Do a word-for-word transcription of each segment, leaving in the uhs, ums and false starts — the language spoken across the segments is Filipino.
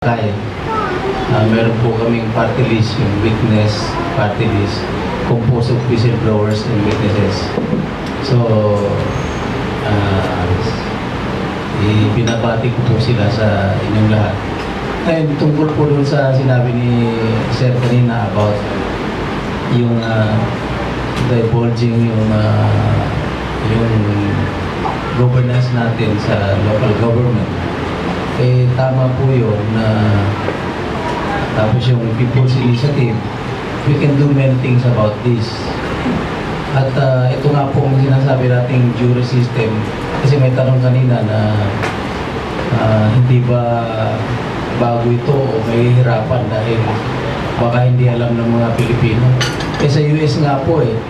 Kaya, uh, meron po kaming party list, yung witness party list, composed of whistleblowers and witnesses. So, uh, ibinabati ko po sila sa inyong lahat. Ngayon, tungkol po doon sa sinabi ni Sir kanina about yung uh, divulging yung uh, yung governance natin sa local government, eh tama po yun na tapos yung people's initiative, we can do many things about this. At uh, ito nga po ang sinasabi nating jury system, kasi may tanong kanina na uh, hindi ba bago ito o may hirapan dahil baka hindi alam ng mga Pilipino. Eh sa U S nga po eh,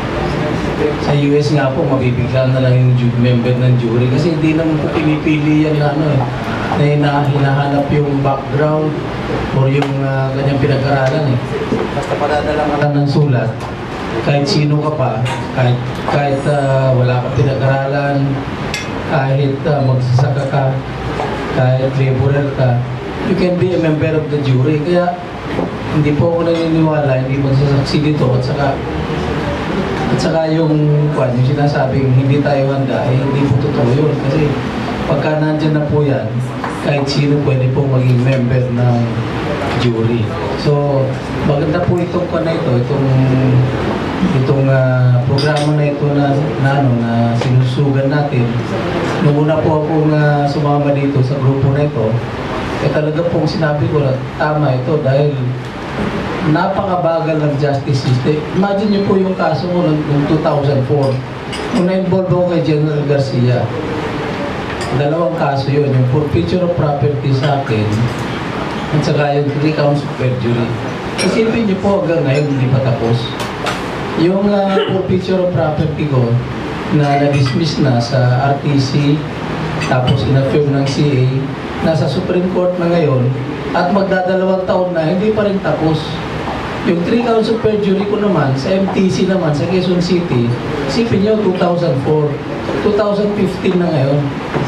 sa U S nga po, mabibigla na lang yung member ng jury kasi hindi naman po pinipili yan na ano eh, na hinahanap yung background or yung uh, ganyang pinag-aralan eh. Basta padadala ka lang ng sulat, kahit sino ka pa, kahit, kahit uh, wala ka pinag-aralan, kahit uh, magsasaka ka, kahit laborer ka, you can be a member of the jury. Kaya hindi po ako naniniwala, hindi magsasaksi dito at saka At saka yung, kwan, yung sinasabing hindi tayo handa, eh, hindi po totoo yun. Kasi pagka nandyan na po yan, kahit sino pwede po maging member ng jury. So, maganda po itong kwan na ito, itong, itong uh, programa na ito na, na, ano, na sinusugan natin. Nung una po akong uh, sumama dito sa grupo na ito, eh talaga pong sinabi ko na tama ito dahil napakabagal ng justice system. Imagine niyo po yung kaso ko noong two thousand four. Nung na-involve ako kay General Garcia, dalawang kaso yun, yung forfeiture of property sa akin at saka yung three counts of perjury. Isipin niyo po hanggang ngayon hindi pa tapos. Yung uh, forfeiture of property ko na na-dismiss na sa R T C tapos in-affirm ng C A, nasa Supreme Court na ngayon at magdadalawang taon na, hindi pa rin tapos. Yung three counts of perjury ko naman, sa M T C naman, sa Quezon City, isipin nyo, two thousand four. two thousand fifteen na ngayon.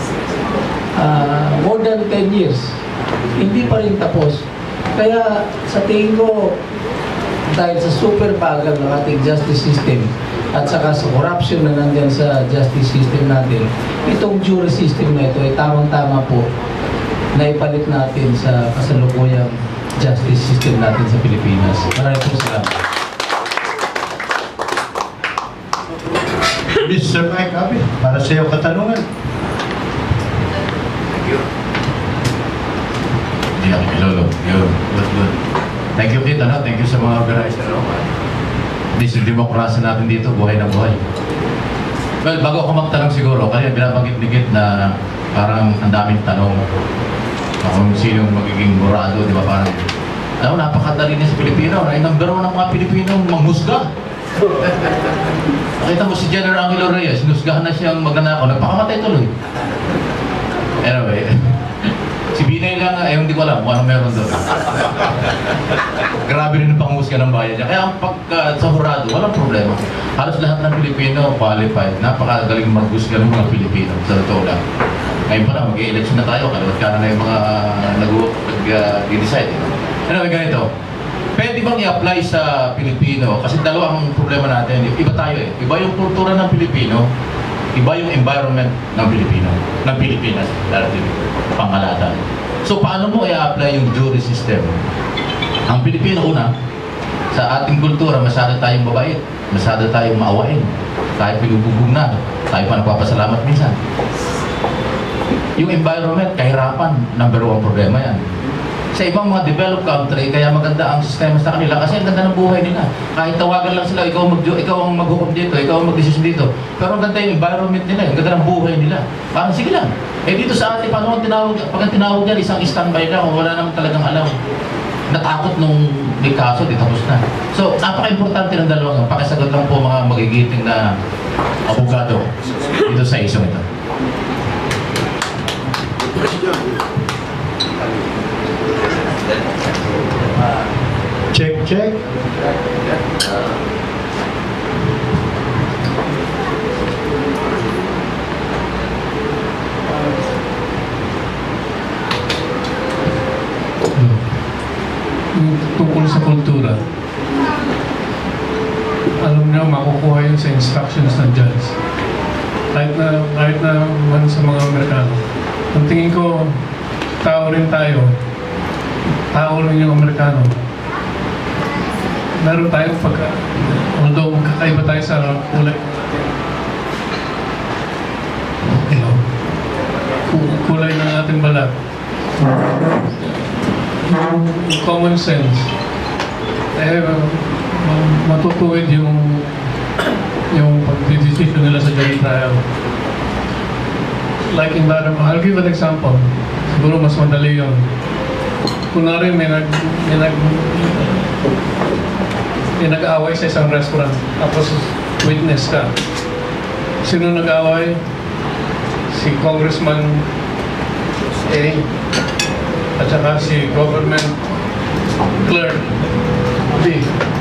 Uh, more than ten years. Hindi pa rin tapos. Kaya sa tingin ko, dahil sa super bagal ng ating justice system at saka sa corruption na nandyan sa justice system natin, itong jury system na ito ay tamang-tama po na ipalit natin sa kasalukuyang justice system natin sa Pilipinas. Maraming po salamat. Mister Mike Abi, para sa iyo katanungan. Thank you. Hindi ako kilolo. Good, good, good. Thank you, Kit. Ano? Thank you sa mga organizer. This is demokrasya natin dito, buhay na buhay. Well, bago ako magtanong siguro, kaya binabanggit ni Kit na parang ang daming tanong kung sino magiging burado, di ba parang alam mo, napakadali niya sa Pilipino. Ay, number one ng mga Pilipino manghusga. Nakita mo si General Angelo Reyes, sinusgahan na siyang magnanakaw, nagpakamatay tuloy. Anyway, si Binay lang, eh, hindi ko alam kung ano meron doon. Grabe rin ang panghusga ng bayan niya. Kaya ang pagka sa hurado, walang problema. Halos lahat ng Pilipino qualified. Napakagaling maghusga ng mga Pilipino, sa totoo lang. Ngayon pa na, mag-i-election na tayo, kalawat ka na yung mga nag-decide. Anyway, ganito. Pwede bang i-apply sa Pilipino? Kasi dalawa ang problema natin. Iba tayo eh. Iba yung kultura ng Pilipino, iba yung environment ng Pilipino, ng Pilipinas, relative, pangalatan. So, paano mo i-apply yung jury system? Ang Pilipino, una, sa ating kultura, masyado tayong mabait, masyado tayong maawain. Kahit pinububog na, tayo pa nagpapasalamat minsan. Yung environment, kahirapan, number one problema yan. Sa ibang mga developed country, kaya maganda ang sistema sa kanila kasi ang ganda ng buhay nila. Kahit tawagan lang sila, ikaw, mag ikaw ang maghukom dito, ikaw ang mag-decision dito. Pero ang ganda yung environment nila, ang ganda ng buhay nila. Parang sige lang. Eh dito sa atin, paano ang tinawag, pag ang tinawag niya, isang standby lang, kung wala naman talagang alam. Natakot nung may kaso, di tapos na. So, napaka-importante ng dalawang. Pakisagot lang po mga magigiting na abogado dito sa isang ito. Check, check. yung tungkol sa kultura. Alam niyo, makukuha yun sa instructions ng judge. Kahit na, kahit na man sa mga Amerikano. Ang tingin ko, tao rin tayo. Tao rin yung Amerikano. Meron tayong pagka, although kakaiba tayo sa kulay, you know, kulay ng ating balat. Yung common sense, eh, matutuwid yung yung pag-decision nila sa jury trial. Like in that, I'll give an example. Siguro mas madali yun. Kunwari may nag may nag may nag-away sa isang restaurant, tapos witness ka. Sino nag-away? Si Congressman A at saka si government clerk B.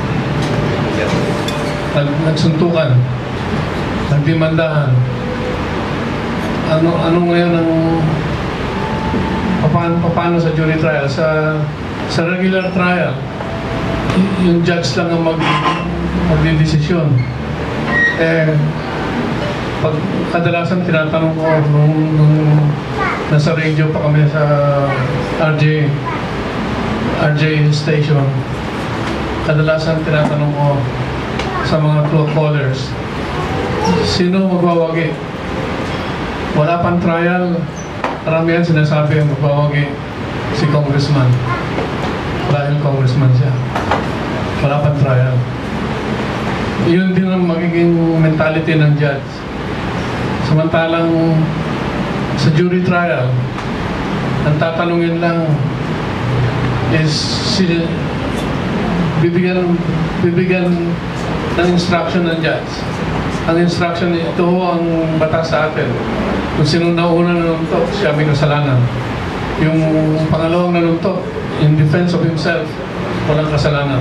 Nag nagsuntukan, nagdimandahan. Ano ano ngayon ang paano, paano sa jury trial? Sa sa regular trial, yung judge lang ang mag magdedesisyon. Eh, pag kadalasan tinatanong ko nung, nung nasa radio pa kami sa R J R J station, kadalasan tinatanong ko sa mga true callers, sino magbawagi? Wala pang trial, karamihan sinasabi magbawagi si congressman dahil congressman siya. Wala pang trial. Yun din ang magiging mentality ng judge. Samantalang sa jury trial, ang tatanungin lang is si bibigyan bibigyan ng instruction ng judge. Ang instruction, ito ang batas sa atin. Kung sino nauna nanuntok, siya may kasalanan. Yung pangalawang nanuntok, in defense of himself, walang kasalanan.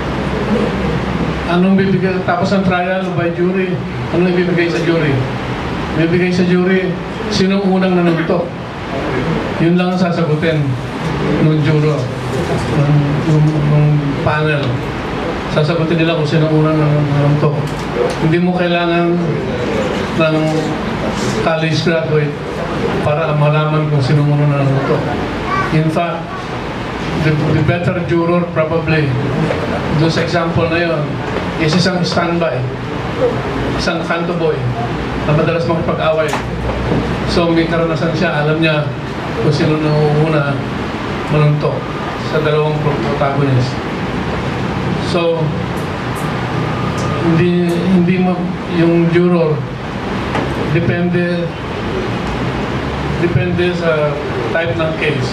Anong bibigay, tapos ng trial by jury, anong ibibigay sa jury? Bibigay sa jury, sinong unang nanuntok? Yun lang ang sasagutin ng juror, ng, ng, ng panel. Sasagutin nila kung sino unang nanuntok. Hindi mo kailangan ng college graduate para malaman kung sino unang nanuntok. In fact, the, the better juror probably, doon sa example na yun, is isang standby, isang kanto boy na madalas makipag-away. So may karanasan siya, alam niya kung sino na manuntok sa dalawang protagonist. So, hindi hindi mo yung juror depende depende sa type ng case.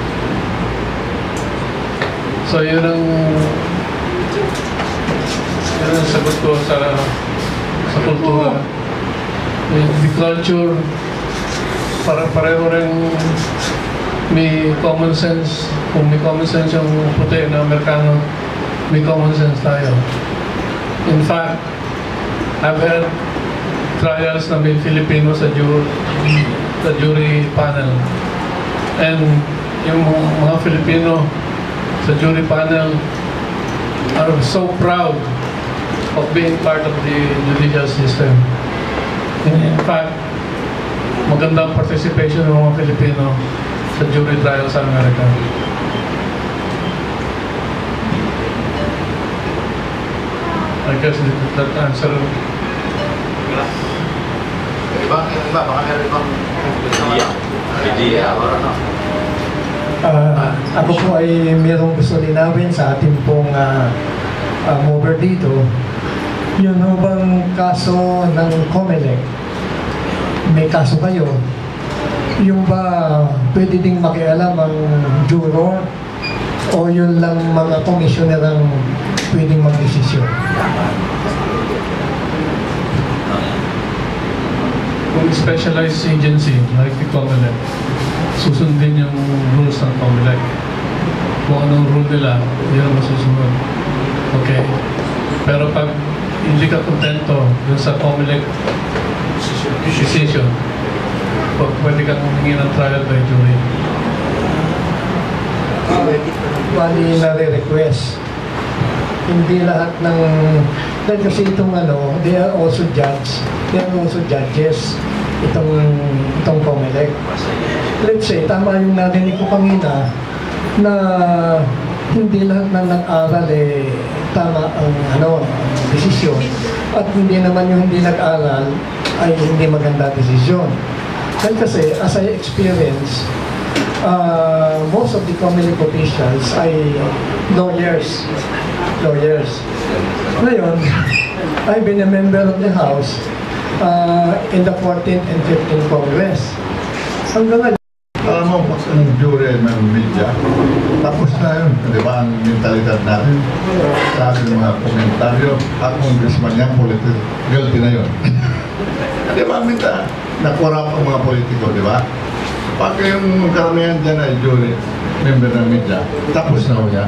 So, yun ang yun ang sagot ko sa sa kultura. The culture, para pareho rin may common sense. Kung may common sense yung puti na Amerikano, may common sense tayo. In fact, I've had trials na may Filipino sa jury, sa jury panel. And yung mga Filipino sa jury panel are so proud of being part of the judicial system. In, in fact, magandang participation ng mga Filipino sa jury trial sa Amerika. I guess that answer. Iba, iba, baka meron ibang idea. Idea, or ano? Uh, ako po ay mayroong gusto linawin sa ating pong uh, uh, mover dito. Yun ho bang kaso ng COMELEC? May kaso kayo. Yung ba pwede ding makialam ang juror o yun lang mga commissioner ang pwedeng mag-desisyon? Kung specialized agency like the COMELEC, susundin yung rules ng COMELEC. Kung anong rule nila, yun ang masusunod. Okay? Pero pag hindi ka kontento dun sa COMELEC decision, pwede kang humingi ng trial by jury. bali nare-request. Hindi lahat ng, dahil kasi itong ano, they are also judge, they are also judges, itong, itong COMELEC. Let's say, tama yung narinig ko kanina, na hindi lahat na nag-aral eh, tama ang ano, desisyon. At hindi naman yung hindi nag-aral ay hindi maganda desisyon. Dahil kasi, as I experience, uh, most of the COMELEC officials ay lawyers. Lawyers. Ngayon, I've been a member of the House uh, in the fourteenth and fifteenth Congress. Hanggang ngayon, alam mo, pag ang jury ng media, tapos na yun, di ba, ang mentalidad natin sa ating mga komentaryo at congressman yan, political, guilty na yun. Di ba, minta, nakurap ang mga politiko, di ba? Pag yung karamihan dyan ay jury, member ng media, tapos na ho yan.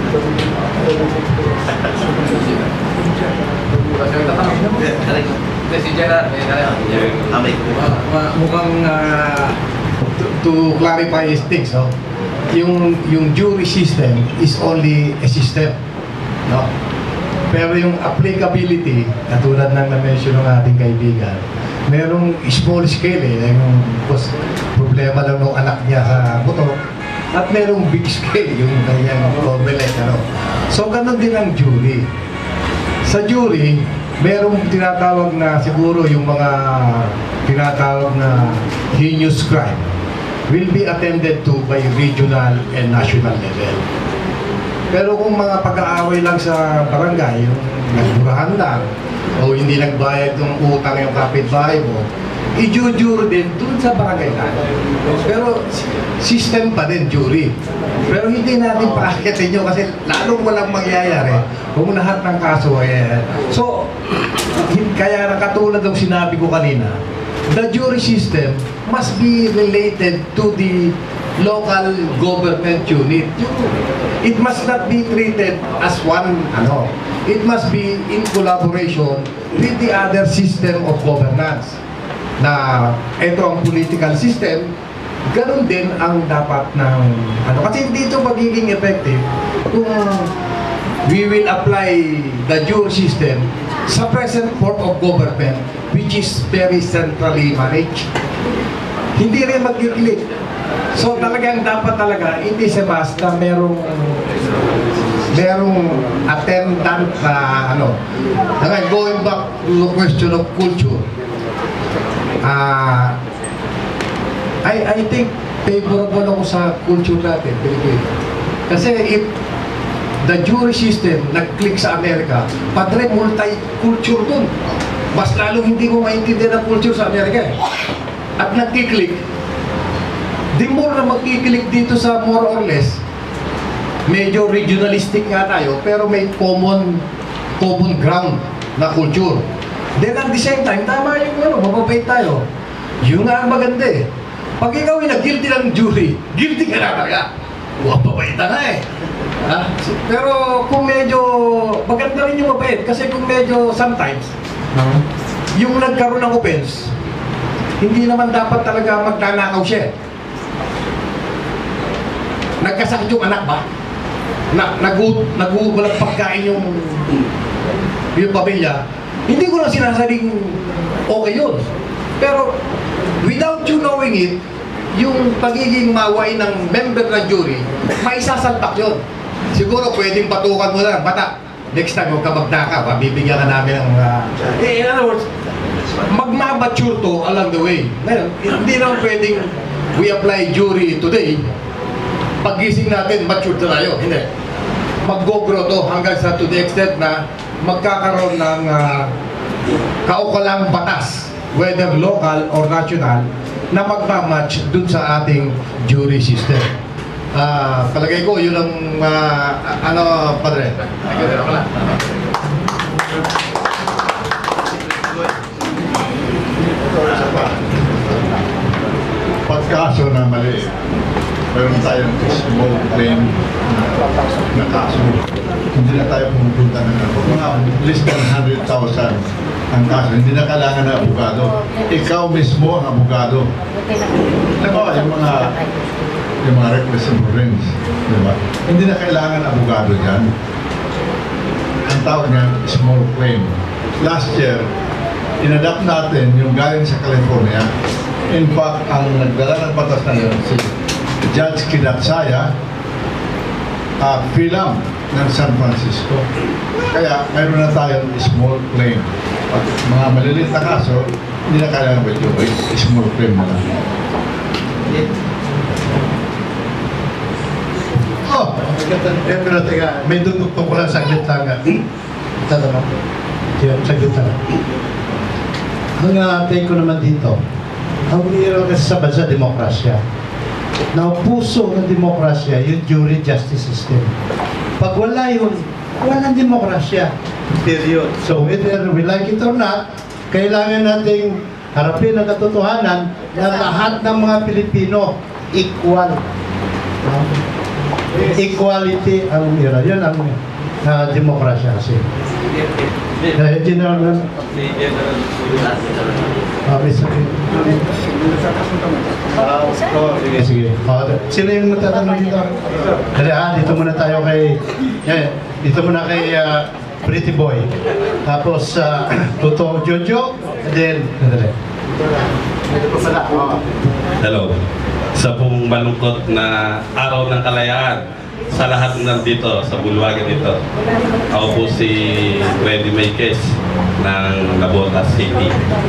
Mukhang uh, to, to clarify his things, no? Yung yung jury system is only a system, no? Pero yung applicability, katulad ng na-mention ng ating kaibigan, merong small scale eh, yung problema lang ng anak niya sa motor, at merong big scale yung kanyang COMELEC, ano? So ganun din ang jury. Sa jury, merong tinatawag na siguro yung mga tinatawag na heinous crime will be attended to by regional and national level. Pero kung mga pag-aaway lang sa barangay, yung nagburahan lang, o hindi nagbayad ng utang yung kapitbahay mo, i-jujure din dun sa barangay natin. Pero system pa din, jury. Pero hindi natin paakitin nyo kasi lalong walang mangyayari kung lahat ng kaso ay... So, kaya nakatulad ng sinabi ko kanina, the jury system must be related to the local government unit. It must not be treated as one, ano, it must be in collaboration with the other system of governance. Na ito ang political system, ganun din ang dapat ng, ano, kasi dito magiging effective kung we will apply the jury system sa present form of government which is very centrally managed. Hindi rin magkikilig. So talagang dapat talaga, hindi sa basta merong merong attendant na ano. Okay, going back to the question of culture, uh, I, I think favorable ako sa culture natin, Pilipino. Kasi if the jury system nag-click sa Amerika, padre multi-culture dun. Mas lalong hindi mo maintindihan ang culture sa Amerika eh. At nag-click, di more na magkikilig dito sa more or less, medyo regionalistic nga tayo, pero may common common ground na culture. Then at the same time, tama yung ano, mapapait tayo. Yung nga ang maganda eh. Pag ikaw ay nag-guilty ng jury, guilty ka na talaga. Mapapait na eh. Ha? Pero kung medyo, maganda rin yung mapait, kasi kung medyo sometimes, yung nagkaroon ng offense, hindi naman dapat talaga magnanakaw siya. Nagkasakit yung anak ba? Na, nagu, nagu, walang pagkain yung yung pamilya. Hindi ko lang sinasabing okay yun. Pero without you knowing it, yung pagiging maway ng member ng jury, may sasalpak yun. Siguro pwedeng patukan mo lang, bata, next time huwag ka magdaka, mabibigyan ka namin ng uh, eh, in other words, magmabature to along the way. Ngayon, hindi naman pwedeng we apply jury today, paggising natin, mature na tayo. Hindi. Mag-go-grow to hanggang sa to the extent na magkakaroon ng uh, kaukalang batas, whether local or national, na magmamatch dun sa ating jury system. Uh, palagay ko, yun ang uh, ano, padre? Pagkaso na mali, meron tayong small claim na, na kaso. Hindi na tayo pumupunta ng ako. Mga less than one hundred thousand ang kaso. Hindi na kailangan ng abogado. Ikaw mismo ang abogado. Nabawa, yung mga yung mga requested rings, di ba? Hindi na kailangan abogado dyan. Ang tawag niyan, small claim. Last year, inadapt natin yung galing sa California. In fact, ang nagdala ng batas na yun, si Judge Kidatsaya, uh, Philam ng San Francisco. Kaya mayroon na tayong small claim. Pag mga maliliit na kaso, hindi na kailangan ba yung small claim na lang. Oh, eh, pero teka, may dudugtong ko lang saglit lang. Tatanong. Saglit lang. Ang uh, take ko naman dito, ang biro kasi sa bansa, demokrasya. Na puso ng demokrasya, yung jury justice system. Pag wala yun, walang demokrasya. Period. So whether we like it or not, kailangan nating harapin ang katotohanan na lahat ng mga Pilipino equal. Equality ang yun. Yun ang uh, demokrasya kasi. Dahil general na... Ah, may sabi. Sige, sige. Sino yung magtatanong dito? Dali, ah, dito muna tayo kay... Eh, dito muna kay uh, Pretty Boy. Tapos, uh, Toto Jojo. And then, dali. Hello. Sa pong malungkot na araw ng kalayaan sa lahat nandito, sa bulwagan dito. Ako po si Freddy Maykes ng Navotas City.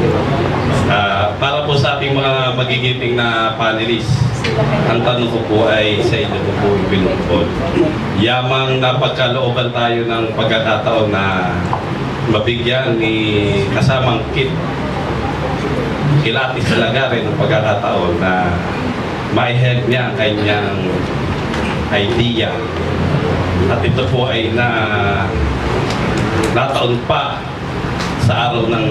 Uh, para po sa ating mga magigiting na panelists, ang tanong ko po ay sa inyo po po pinupod. Yamang napagkalooban tayo ng pagkakataon na mabigyan ni kasamang Kit Kilatis talaga rin ng pagkakataon na ma-help niya ang kanyang idea. At ito po ay na nataon pa sa araw ng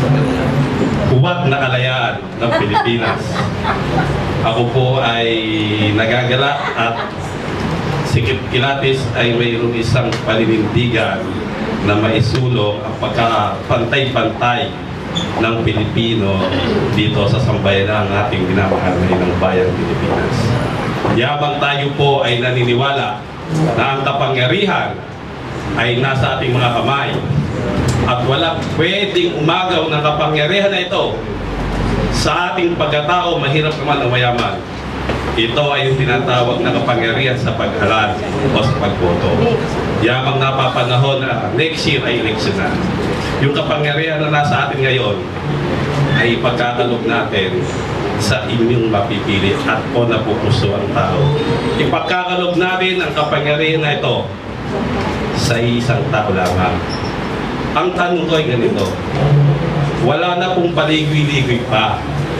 huwag na kalayaan ng Pilipinas. Ako po ay nagagala at si Kilatis ay mayroong isang paninindigan na maisulong ang pagkapantay-pantay ng Pilipino dito sa sambayan ng ating minamahal na ilang bayang Pilipinas. Yabang tayo po ay naniniwala na ang kapangyarihan ay nasa ating mga kamay at wala pwedeng umagaw ng kapangyarihan na ito sa ating pagkatao, mahirap naman o mayaman. Ito ay yung tinatawag na kapangyarihan sa pag-halal o sa pagboto. Yamang napapanahon na next year ay election na. Yung kapangyarihan na nasa atin ngayon ay pagkakalog natin sa inyong mapipili at o napupuso ang tao. Ipagkakalog natin ang kapangyarihan na ito sa isang tao lamang. Ang tanong ko ay ganito, wala na pong paligoy-ligoy pa.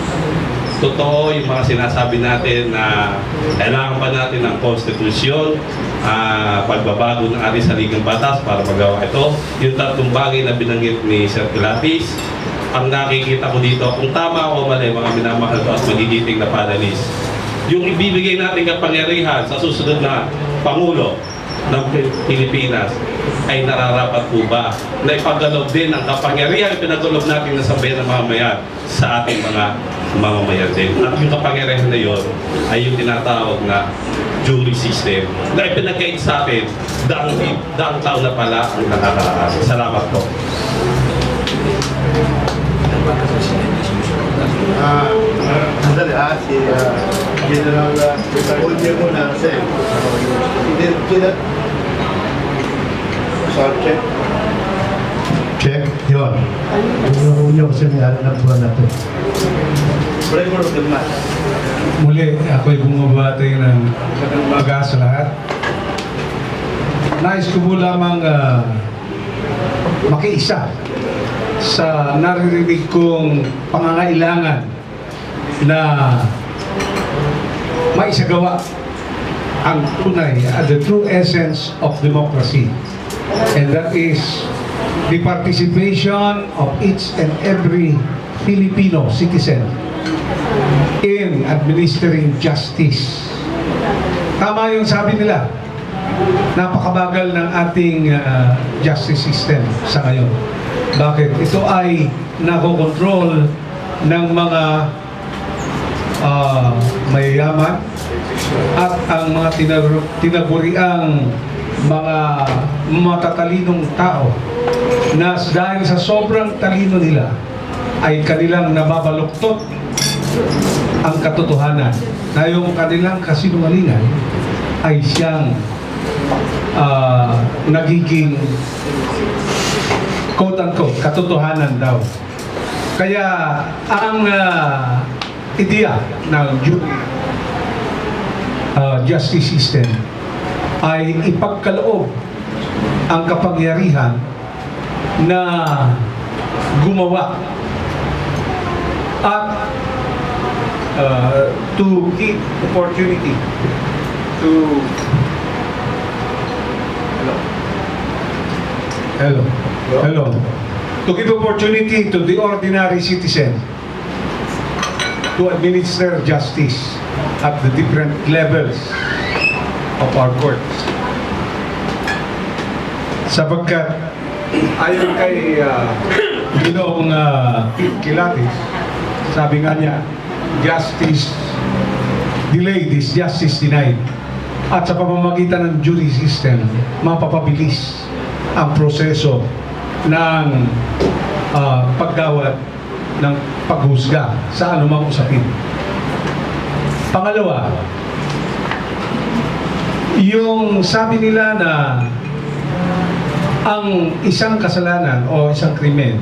Totoo yung mga sinasabi natin na kailangan pa natin ng konstitusyon, uh, pagbabago ng ating saligang batas para magawa ito. Yung tatlong bagay na binanggit ni Sir Kilatis, ang nakikita ko dito, kung tama o mali, mga minamahal ko at magigiting na panelists, yung ibibigay natin kapangyarihan sa susunod na Pangulo ng Pilipinas ay nararapat po ba na ipagalob din ang kapangyarihan pinagalob natin na sambayan ng mamamayan sa ating mga mamamayan din. At yung kapangyarihan na yun ay yung tinatawag na jury system na ipinagkait sa atin daang, daang taon na pala ang nakakaraan. Salamat po. Ah, sandali ah, si uh, General Paul niyo muna kasi hindi kina sorry, check check, yun yung nyo kasi may ano ng buwan natin Bremer of the Match. Muli, ako'y bumabati ng umaga sa lahat. Nais ko po lamang uh, makiisa sa naririnig kong pangangailangan na maisagawa ang tunay, uh, the true essence of democracy. And that is the participation of each and every Filipino citizen in administering justice. Tama yung sabi nila, napakabagal ng ating uh, justice system sa ngayon. Bakit? Ito ay nakokontrol ng mga uh, mayayaman, at ang mga tinag- tinaguriang mga matatalinong tao na dahil sa sobrang talino nila ay kanilang nababaluktot ang katotohanan na yung kanilang kasinungalingan ay siyang uh, nagiging quote-unquote katotohanan daw. Kaya ang uh, ideya ng jury uh, justice system ay ipagkaloob ang kapangyarihan na gumawa at uh, to give opportunity to hello hello hello to give opportunity to the ordinary citizen to administer justice at the different levels of our courts. Sapagkat ayon kay uh, Ginoong uh, Kilatis, sabi nga niya, justice delayed is justice denied. At sa pamamagitan ng jury system, mapapabilis ang proseso ng uh, paggawad ng paghusga sa anumang usapin. Pangalawa, yung sabi nila na ang isang kasalanan o isang krimen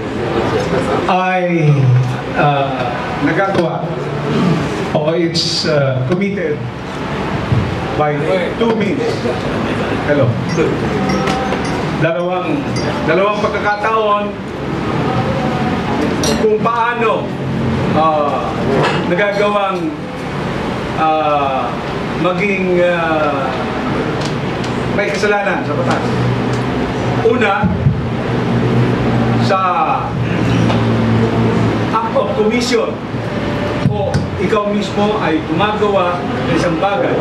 ay uh, nagagawa o it's uh, committed by two means. Hello. Dalawang dalawang pagkakataon kung paano uh, nagagawang uh, maging uh, may kasalanan sa batas. Una, sa act of commission o ikaw mismo ay gumagawa ng isang bagay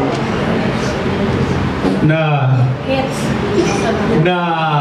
na na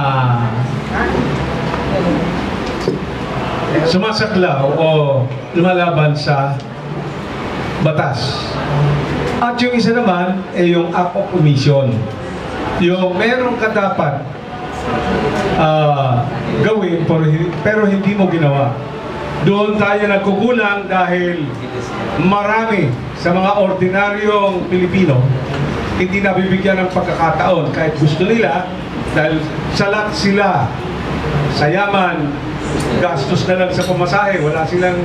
sumasaklaw o lumalaban sa batas. At yung isa naman ay yung act of commission. Yung meron ka dapat uh, gawin pero, pero hindi mo ginawa. Doon tayo nagkukulang dahil marami sa mga ordinaryong Pilipino hindi nabibigyan ng pagkakataon kahit gusto nila dahil salat sila sa yaman, gastos na lang sa pamasahe, wala silang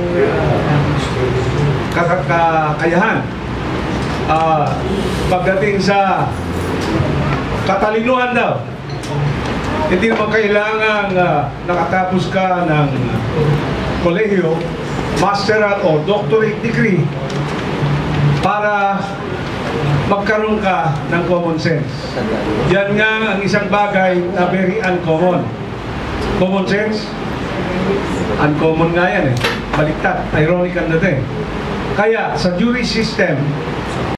uh, kakayahan. Uh, pagdating sa katalinuhan daw, hindi naman kailangan uh, nakatapos ka ng kolehiyo, masteral o doctorate degree para magkaroon ka ng common sense. Yan nga ang isang bagay na very uncommon. Common sense, uncommon nga yan eh. Baliktad, ironical na din. Kaya sa jury system,